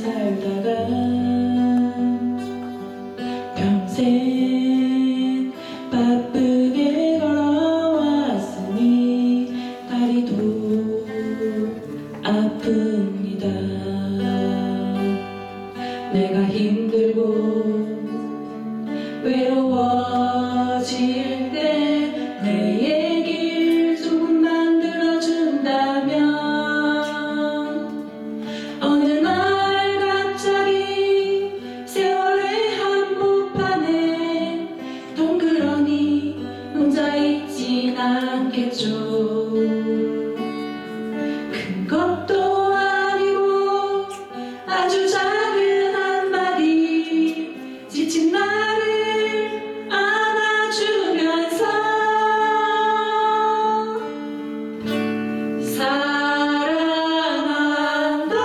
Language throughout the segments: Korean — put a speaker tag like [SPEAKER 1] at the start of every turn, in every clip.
[SPEAKER 1] 살다가 평생 바쁘게 걸어왔으니 다리도 아픕니다. 내가 힘들고 외로워질 때 내 얘길 조금만 들어준다면 어느 날 갑자기 세월의 한복판에 덩그러니 혼자 있진 않겠죠. 큰 것도 아니고 아주 작은 한마디 지친 나를 안아주면서 사랑한다,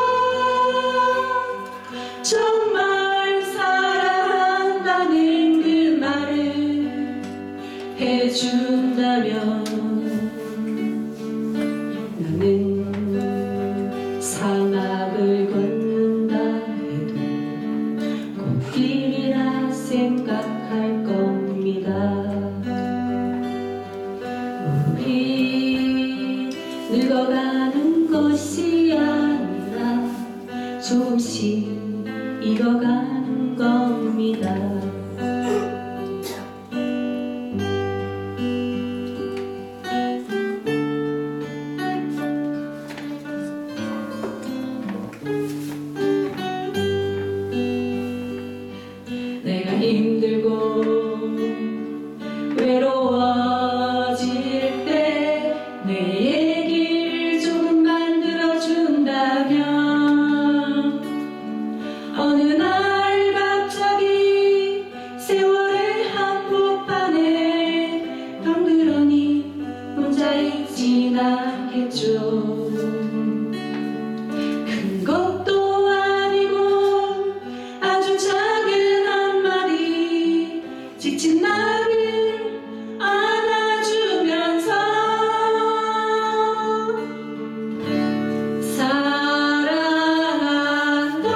[SPEAKER 1] 정말 사랑한다는 그 말을 해준다면 나는 사막을 걷는다 해도 꽃길이라 생각할 겁니다. 우리 늙어가는 것이 아니라 조금씩 익어가는 겁니다. 내가 힘들고 외로워질 때 내 얘길 조금만 들어준다면 어느 날 갑자기 세월의 한복판에 덩그러니 혼자 있진 않겠죠. 큰 것도 아니고 아주 작은 한마디 지친 나를 안아주면서 사랑한다,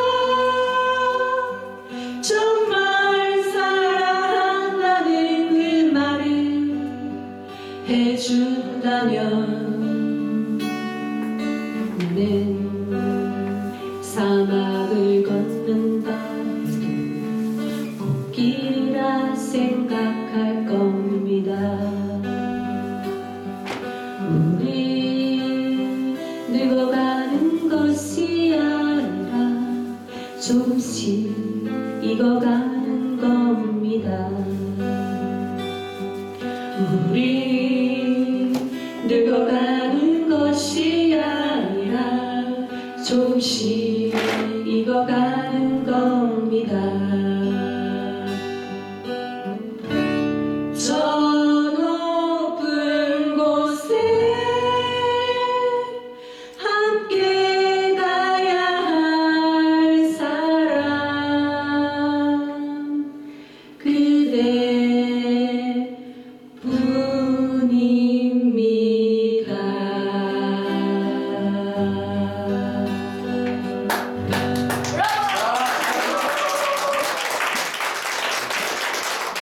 [SPEAKER 1] 정말 사랑한다는 그 말을 해준다면 나는 사막을 걷는다 해도 꽃길이라 생각할 겁니다. 우리 늙어가는 것이 아니라 조금씩 익어가는 겁니다. 우리 늙어가는 것이 아니라 조금씩 익어가는